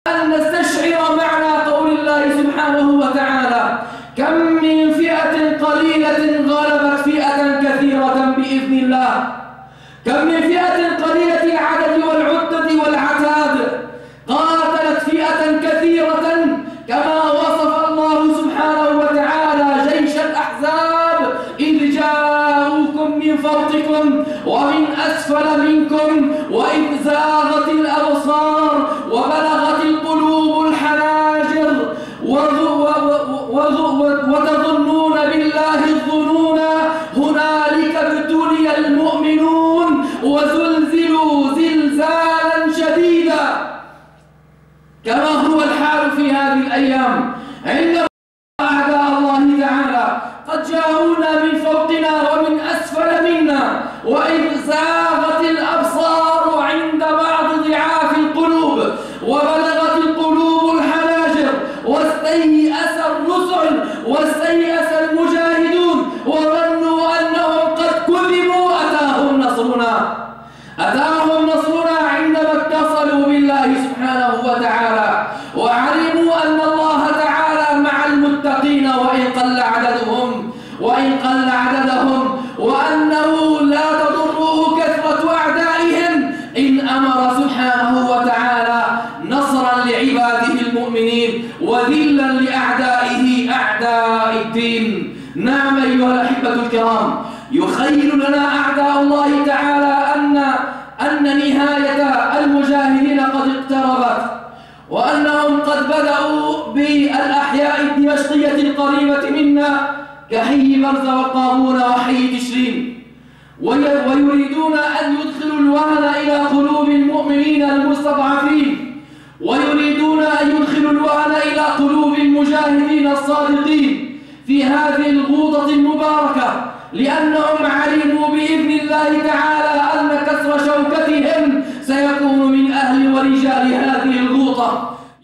أن نستشعر معنى قول الله سبحانه وتعالى: كم من فئة قليلة غلبت فئة كثيرة بإذن الله. كم من فئة قليلة العدد والعدة والعتاد قاتلت فئة كثيرة، كما وصف الله سبحانه وتعالى جيش الأحزاب: إذ جاءوكم من فوقكم ومن أسفل منكم وإذ زاغت الأبصار وبلغت القلوب الحناجر وتظنون بالله الظنون هنالك ابتلي المؤمنون وزلزلوا زلزالا شديدا. كما هو الحال في هذه الأيام عندما أعداء الله تعالى قد جاءونا من فوقنا ومن أسفل منا، وإذ زاغت الأبصار عند بعض ضعاف القلوب وبلغت القلوب الحناجر واستيأس الرسل واستيأس المجاهدون وظنوا أنهم قد كذبوا. أتاهم نصرنا عندما اتصلوا بالله سبحانه وتعالى وعلموا أن الله تعالى مع المتقين وإن قل عددهم وأنه لا تضره كثرة أعدائهم إن أمر سبحانه وتعالى نصرا لعباده المؤمنين وذلا لأعدائه أعداء الدين. نعم أيها الأحبة الكرام، يخيل لنا أعداء الله تعالى أن نهاية المجاهدين قد اقتربت، وأنهم قد بدأوا بالأحياء الدمشقية القريبة منا كحي برزة وقابون وحي تشرين، ويريدون أن يدخلوا الوهن إلى قلوب المؤمنين المستضعفين، ويريدون أن يدخلوا الوهن إلى قلوب المجاهدين الصادقين في هذه الغوطة المباركة، لأنهم علموا بإذن الله تعالى أن كسر شوكتهم سيكون من أهل ورجال هذه الغوطة.